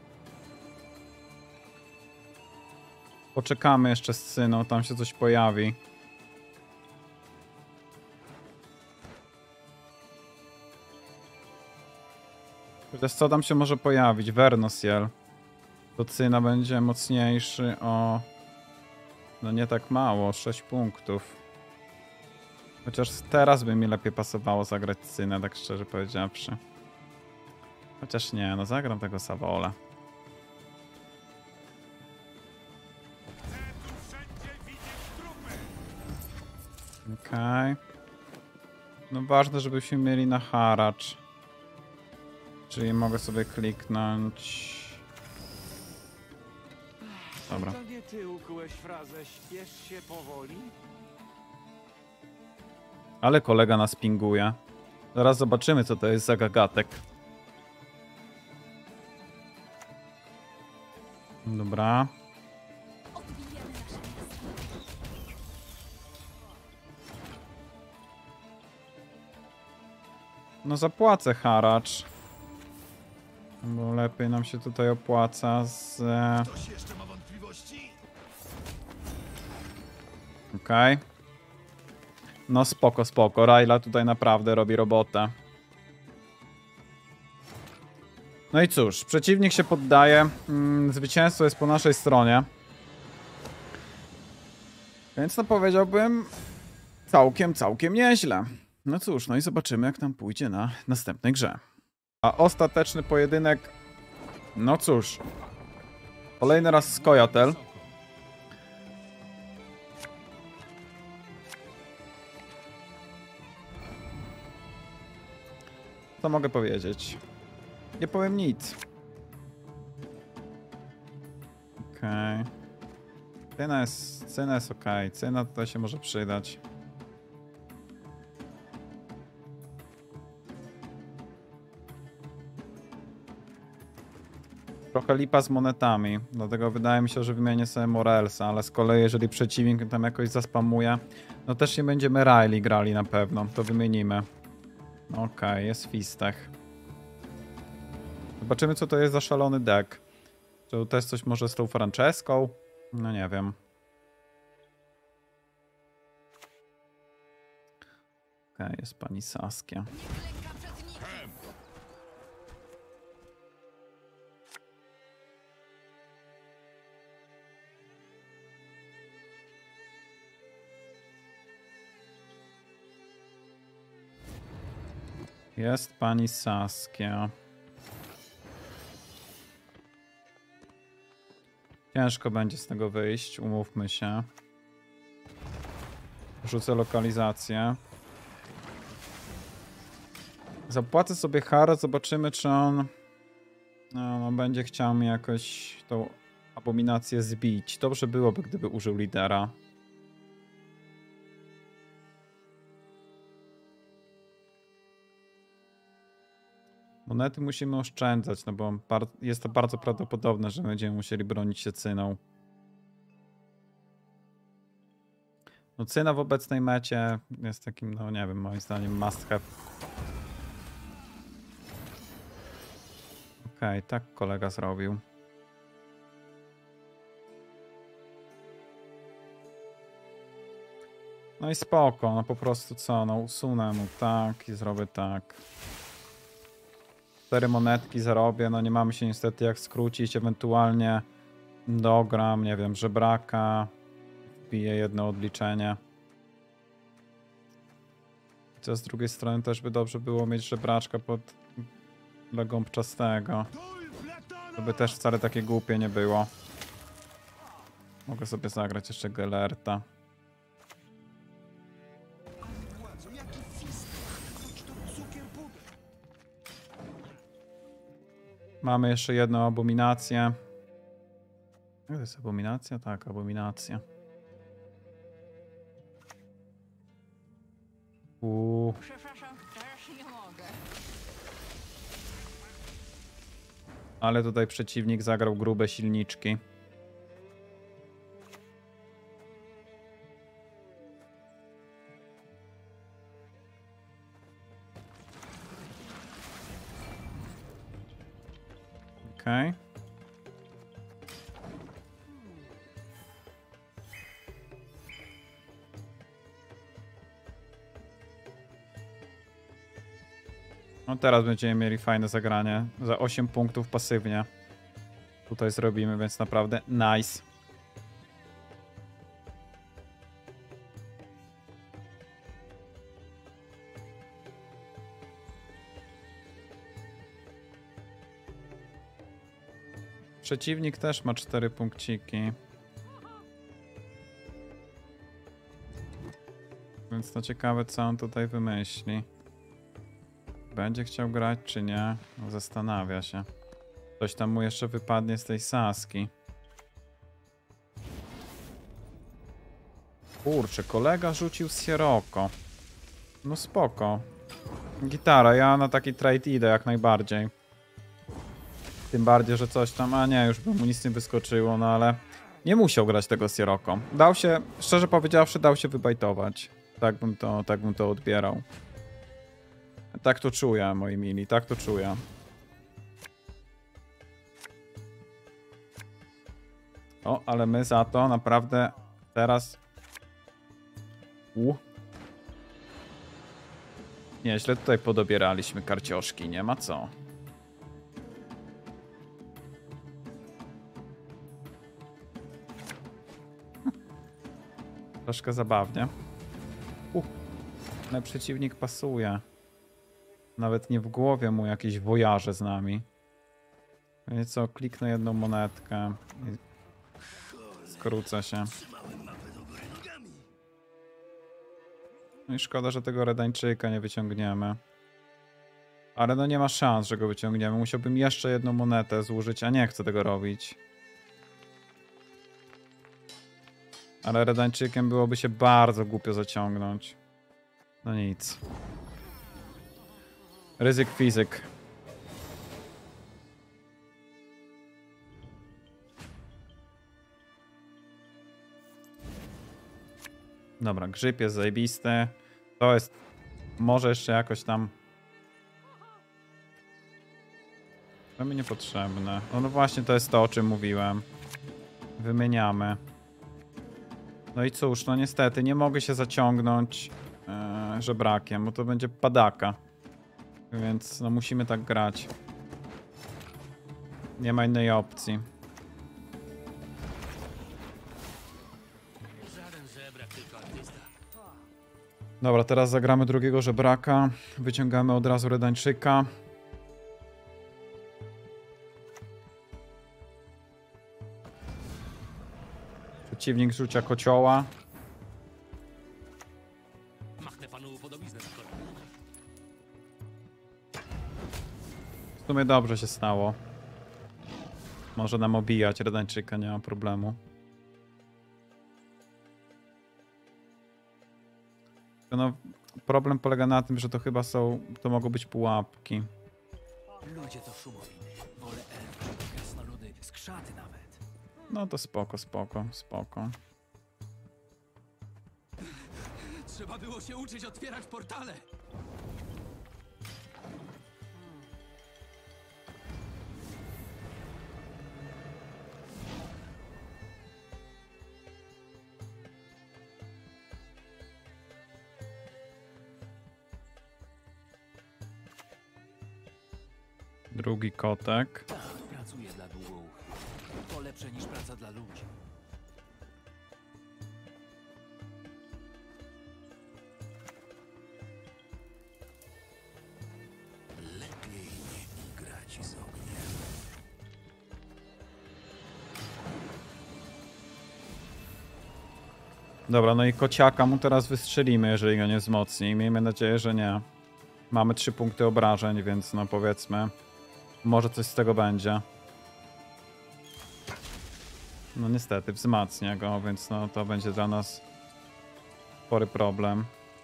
Poczekamy jeszcze z syną, tam się coś pojawi. Chociaż co tam się może pojawić? Vernosiel. To Cyna będzie mocniejszy o... No nie tak mało, sześć punktów. Chociaż teraz by mi lepiej pasowało zagrać Cynę, tak szczerze powiedziawszy. Chociaż nie, no zagram tego Savola. Okej. Okay. No ważne, żebyśmy mieli na haracz. Czyli mogę sobie kliknąć... Dobra. To nie ty ukułeś frazę śpiesz się powoli? Ale kolega nas pinguje. Zaraz zobaczymy, co to jest za gagatek. Dobra. Odbijemy nasze miasto. No zapłacę haracz. Bo lepiej nam się tutaj opłaca z... Ktoś jeszcze ma wątpliwości? Okej. Okay. No spoko, spoko. Rayla tutaj naprawdę robi robotę. No i cóż, przeciwnik się poddaje. Mm, zwycięstwo jest po naszej stronie. Więc no powiedziałbym całkiem, całkiem nieźle. No cóż, no i zobaczymy, jak nam pójdzie na następnej grze. A ostateczny pojedynek... No cóż. Kolejny raz Skojatel. Co mogę powiedzieć? Nie powiem nic. Okej. Okay. Cena jest, cena jest ok. Cena tutaj się może przydać. Trochę lipa z monetami, dlatego wydaje mi się, że wymienię sobie Morelsa, ale z kolei jeżeli przeciwnik tam jakoś zaspamuje, no też nie będziemy Riley grali na pewno, to wymienimy. Okej, okay, jest Fistech. Zobaczymy, co to jest za szalony deck. Czy też coś może z tą Franceską? No nie wiem. Okej, okay, jest pani Saskia. Jest pani Saskia. Ciężko będzie z tego wyjść, umówmy się. Rzucę lokalizację. Zapłacę sobie Haro, zobaczymy, czy on no, on będzie chciał mi jakoś tą abominację zbić. Dobrze byłoby, gdyby użył lidera. Monety musimy oszczędzać, no bo jest to bardzo prawdopodobne, że będziemy musieli bronić się cyną. No cyna w obecnej mecie jest takim, no nie wiem, moim zdaniem must have. Okej, okay, tak kolega zrobił. No i spoko, no po prostu co, no usunę mu tak i zrobię tak. Cztery monetki zarobię, no nie mamy się niestety jak skrócić, ewentualnie dogram, nie wiem, żebraka, wbiję jedno odliczenie. Co z drugiej strony też by dobrze było mieć żebraczka pod Legąbczastego. To by też wcale takie głupie nie było. Mogę sobie zagrać jeszcze Gelerta. Mamy jeszcze jedną abominację. To jest abominacja? Tak, abominacja. Uuu. Przepraszam, teraz nie mogę. Ale tutaj przeciwnik zagrał grube silniczki. Okej. Okay. No teraz będziemy mieli fajne zagranie. Za osiem punktów pasywnie. Tutaj zrobimy, więc naprawdę nice. Przeciwnik też ma cztery punkciki. Więc to ciekawe, co on tutaj wymyśli. Będzie chciał grać, czy nie? No, zastanawia się. Coś tam mu jeszcze wypadnie z tej Saski. Kurczę, kolega rzucił Sieroko. No spoko. Gitara, ja na taki trade idę jak najbardziej. Tym bardziej, że coś tam... A nie, już by mu nic nie wyskoczyło, no ale... Nie musiał grać tego Sieroko. Dał się, szczerze powiedziawszy, dał się wybajtować. Tak bym to, tak bym to odbierał. Tak to czuję, moi mili, tak to czuję. O, ale my za to naprawdę teraz... U. Nieźle tutaj podobieraliśmy karcioszki, nie ma co. Troszkę zabawnie. U. Ale przeciwnik pasuje. Nawet nie w głowie mu jakieś wojarze z nami. Wiecie co, kliknę jedną monetkę i skrócę się. No i szkoda, że tego Redańczyka nie wyciągniemy. Ale no nie ma szans, że go wyciągniemy. Musiałbym jeszcze jedną monetę zużyć, a nie chcę tego robić. Ale Redańczykiem byłoby się bardzo głupio zaciągnąć. No nic. Ryzyk fizyk. Dobra, grzyb jest zajebisty. To jest... Może jeszcze jakoś tam... To mi niepotrzebne. No, no właśnie, to jest to, o czym mówiłem. Wymieniamy. No i cóż, no niestety, nie mogę się zaciągnąć e, żebrakiem, bo to będzie padaka. Więc no musimy tak grać. Nie ma innej opcji. Dobra, teraz zagramy drugiego żebraka. Wyciągamy od razu Redańczyka. Przeciwnik rzucia kocioła. Machnę panu podobiznę na kolor. W sumie dobrze się stało. Może nam obijać Redańczyka, nie ma problemu. No, problem polega na tym, że to chyba są, to mogą być pułapki. Ludzie to szumowiny. Wolę elfy, krasnoludy, skrzaty nawet. No to spoko, spoko, spoko. Trzeba było się uczyć otwierać portale. Drugi kotek. Tak, pracuję dla długołów. To lepsze niż praca dla ludzi. Lepiej nie igrać z ogniem. Dobra, no i kociaka mu teraz wystrzelimy, jeżeli go nie wzmocni. Miejmy nadzieję, że nie. Mamy trzy punkty obrażeń, więc no powiedzmy, może coś z tego będzie. No niestety, wzmacnia go, więc no to będzie dla nas spory problem.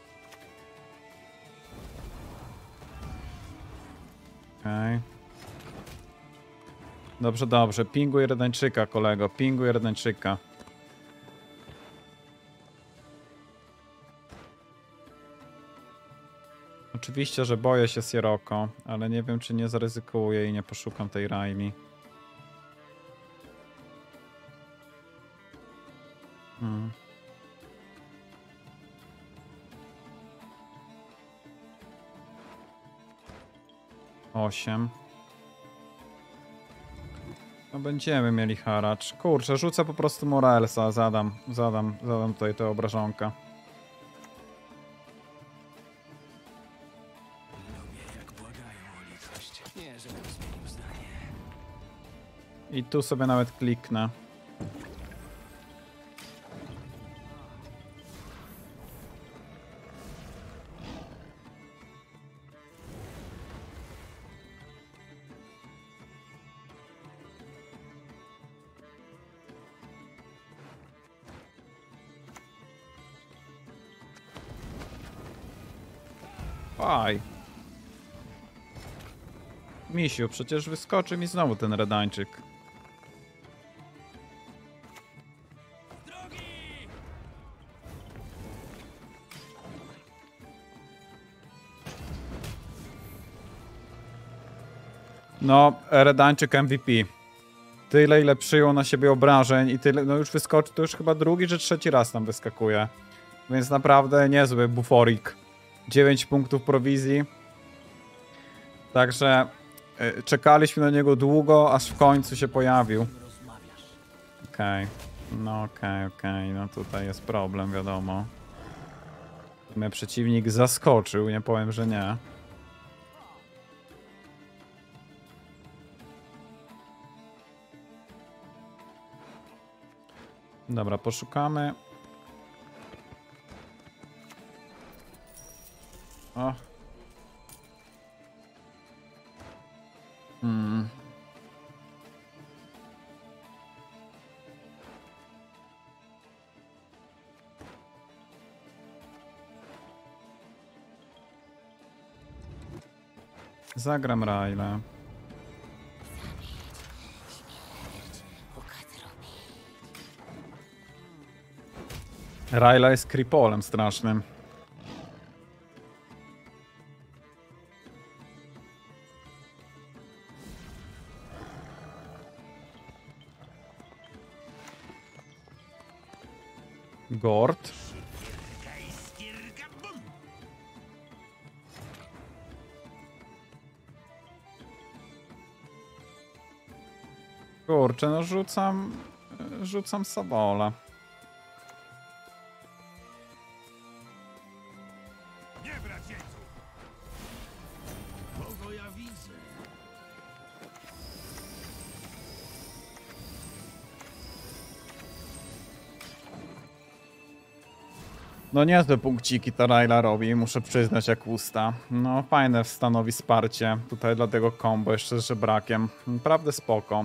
Okej. Okay. Dobrze, dobrze. Pinguj Redańczyka, kolego. Pinguj Redańczyka. Oczywiście, że boję się Sieroko, ale nie wiem, czy nie zaryzykuję i nie poszukam tej Riley. Hmm. Osiem. No będziemy mieli haracz. Kurczę, rzucę po prostu Morelsa, zadam, zadam, zadam tutaj tę obrażonkę. Nie, żebym zmienił zdanie. I tu sobie nawet kliknę. Aj. Misiu, przecież wyskoczy mi znowu ten Redańczyk. No, Redańczyk M V P. Tyle, ile przyjął na siebie obrażeń i tyle, no już wyskoczy, to już chyba drugi czy trzeci raz tam wyskakuje. Więc naprawdę niezły buforik. dziewięć punktów prowizji. Także y, czekaliśmy na niego długo, aż w końcu się pojawił. Okej. Okay. No okej, okay, okej. Okay. No tutaj jest problem, wiadomo. Mnie przeciwnik zaskoczył, nie powiem, że nie. Dobra, poszukamy. O. Hmm. Zagram Railę. Raila jest creepolem strasznym. Kurczę, no rzucam... Rzucam Sabola. Nie brać jeńców! Kogo ja widzę? No niezłe punkciki ta Rayla robi, muszę przyznać jak usta. No fajne stanowi wsparcie tutaj dla tego combo, jeszcze z żebrakiem. Naprawdę spoko.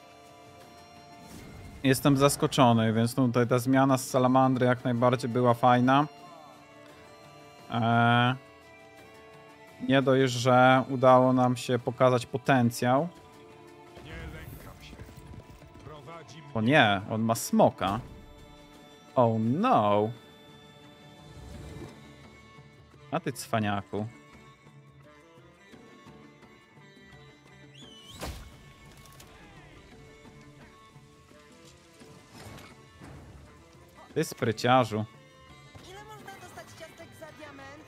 Jestem zaskoczony, więc tutaj ta zmiana z Salamandry jak najbardziej była fajna. Eee, nie dość, że udało nam się pokazać potencjał. Nie lękam się. Prowadzi mnie. O nie, on ma smoka. Oh no. A ty cwaniaku. Ty spryciarzu. Ile można dostać ciastek za diament?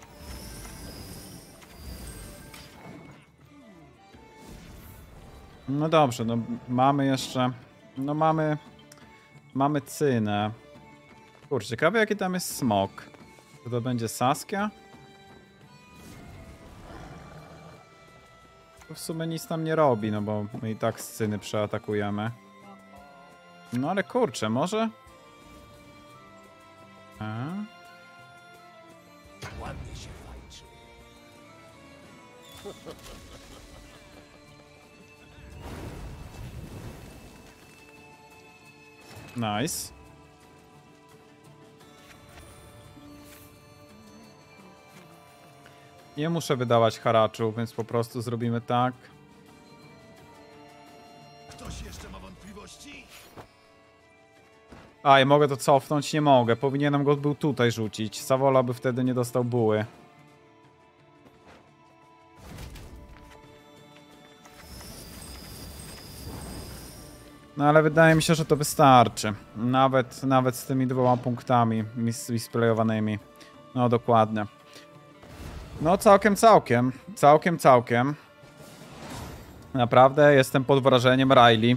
No dobrze, no mamy jeszcze... No mamy... Mamy cynę. Kurczę, ciekawe jaki tam jest smok. Czy to będzie Saskia? To w sumie nic tam nie robi, no bo my i tak z cyny przeatakujemy. No ale kurczę, może... A? Ładnie się walczy. Nice. Nie muszę wydawać haraczu, więc po prostu zrobimy tak. Ktoś jeszcze ma wątpliwości? A, ja mogę to cofnąć? Nie mogę. Powinienem go był tutaj rzucić. Savola by wtedy nie dostał buły. No ale wydaje mi się, że to wystarczy. Nawet, nawet z tymi dwoma punktami misplayowanymi. No dokładnie. No całkiem, całkiem. Całkiem, całkiem. Naprawdę jestem pod wrażeniem Riley.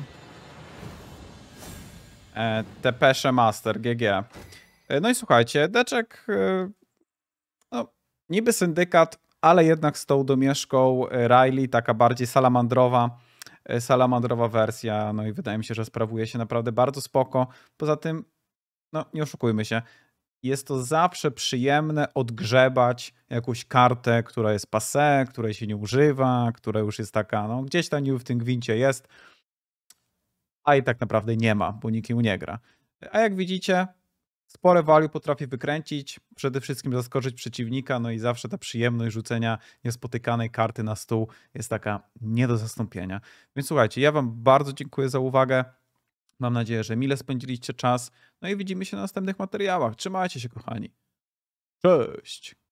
E, Tepesze Master, G G. E, no i słuchajcie, Deczek, e, no niby syndykat, ale jednak z tą domieszką Riley, taka bardziej salamandrowa, e, salamandrowa wersja, no i wydaje mi się, że sprawuje się naprawdę bardzo spoko. Poza tym, no nie oszukujmy się, jest to zawsze przyjemne odgrzebać jakąś kartę, która jest passé, której się nie używa, która już jest taka, no gdzieś tam w tym gwincie jest, a i tak naprawdę nie ma, bo nikt ją nie gra. A jak widzicie, spore value potrafi wykręcić, przede wszystkim zaskoczyć przeciwnika, no i zawsze ta przyjemność rzucenia niespotykanej karty na stół jest taka nie do zastąpienia. Więc słuchajcie, ja wam bardzo dziękuję za uwagę. Mam nadzieję, że mile spędziliście czas. No i widzimy się na następnych materiałach. Trzymajcie się, kochani. Cześć!